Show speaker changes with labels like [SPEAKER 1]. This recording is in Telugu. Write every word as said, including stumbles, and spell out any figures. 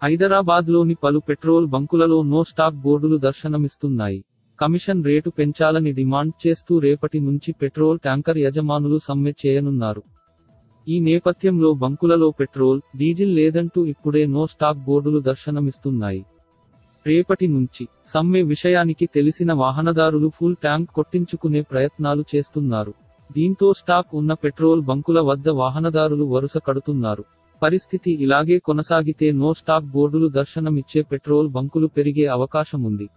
[SPEAKER 1] హైదరాబాద్లోని పలు పెట్రోల్ బంకులలో నో స్టాక్ బోర్డులు దర్శనమిస్తున్నాయి. కమిషన్ రేటు పెంచాలని డిమాండ్ చేస్తూ రేపటి నుంచి పెట్రోల్ ట్యాంకర్ యజమానులు సమ్మె చేయనున్నారు. ఈ నేపథ్యంలో బంకులలో పెట్రోల్, డీజిల్ లేదంటూ ఇప్పుడే నో స్టాక్ బోర్డులు దర్శనమిస్తున్నాయి. రేపటి నుంచి సమ్మె విషయానికి తెలిసిన వాహనదారులు ఫుల్ ట్యాంక్ కొట్టించుకునే ప్రయత్నాలు చేస్తున్నారు. దీంతో స్టాక్ ఉన్న పెట్రోల్ బంకుల వద్ద వాహనదారులు వరుస కడుతున్నారు. పరిస్థితి ఇలాగే కొనసాగితే నో స్టాక్ బోర్డులు దర్శనమిచ్చే పెట్రోల్ బంకులు పెరిగే అవకాశముంది.